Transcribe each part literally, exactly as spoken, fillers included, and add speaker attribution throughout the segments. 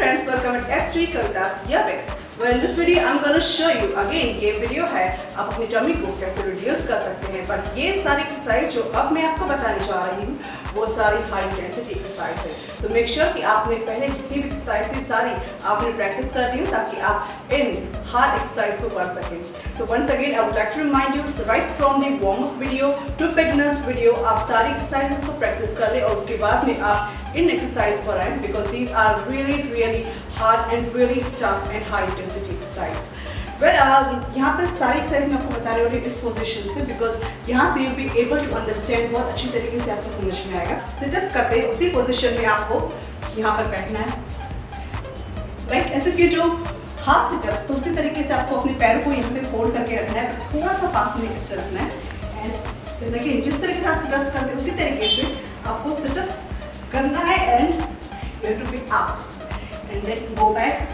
Speaker 1: friends, welcome at F three Kavita's Yearbix. Well, in this video I'm going to show you again ये video है आप अपनी tummy को कैसे reduce कर सकते हैं। पर ये सारी एक्सरसाइज जो अब मैं आपको बताने जा रही हूँ वो सारी हाई इंटेंसिटी एक्सरसाइज है। तो मेक श्योर कि आपने पहले जितनी भी एक्सरसाइज थी सारी आपने प्रैक्टिस कर रही हो ताकि आप इन हार्ड एक्सरसाइज को कर सकें। So once again I would like to remind you right from the warm up video to beginners video आप सारी एक्सरसाइजेस को प्रैक्टिस कर लें और उसके बाद में आप इन एक्सरसाइज पर आए because these are really really hard and really tough and high intensity exercise. Well यहाँ पर सारी एक्सरसाइज मैं आपको बता रही हूँ इस पोजीशन से बिकॉज यहाँ से you be able to understand बहुत अच्छी तरीके से आपको समझ में आएगा। सिटअप्स करते हैं उसी पोजीशन में आपको यहाँ पर बैठना है right as if you do half situps तो उसी तरीके से आपको अपने पैरों को यहाँ पे फोल्ड करके रखना है, थोड़ा सा पास में इससे रखना है एंड देखिए जिस तरीके से आप सिटअप्स करते हैं उसी तरीके से आपको सिटअप्स करना है and you have to be up and then go back.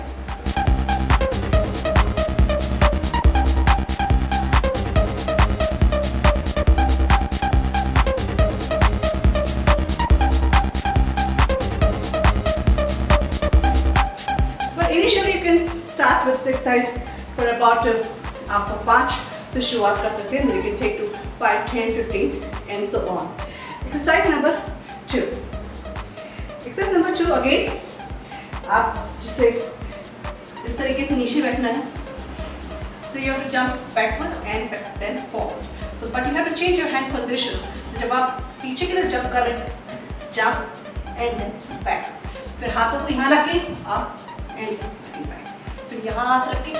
Speaker 1: Initially you can start with exercise for about uh, आपको पाँच से शुरुआत कर सकते हैं, you can take to five, ten, fifteen and so on. Exercise number two. Exercise number two again आप जिसे इस तरीके से नीचे बैठना है. So you have to jump backward and then forward. So but you have to change your hand position. जब आप पीछे की तरफ jump कर रहे हैं, jump and then back. फिर हाथों को यहाँ रखें आप and back. फिर यहाँ हाथ रखें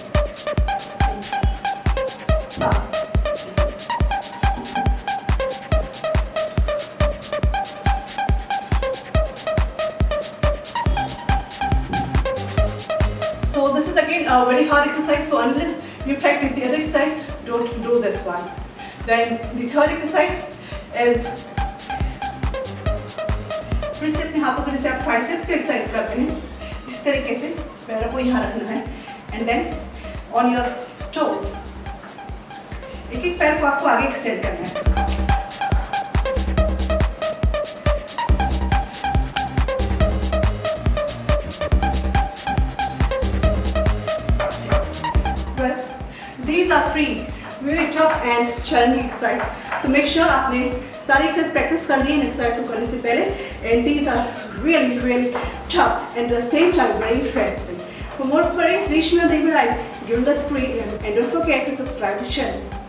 Speaker 1: So this is again a very hard exercise. So unless you practice the other exercise, don't do this one. Then the third exercise is फिर से अपने हाथों को जैसे आप ट्राइसेप्स की एक्सरसाइज करते हैं इस तरीके से पैरों को यहाँ रखना है and then on your toes एक एक पैर को आपको आगे एक्सटेंड करना है। Well, these are three really tough and challenging exercise. So make sure आपने सारी एक्सरसाइज प्रैक्टिस कर ली है एक्सरसाइज को करने से पहले and these are really really tough and at the same time very interesting. For more queries reach me on the right, give me the screen and don't forget to subscribe to the channel.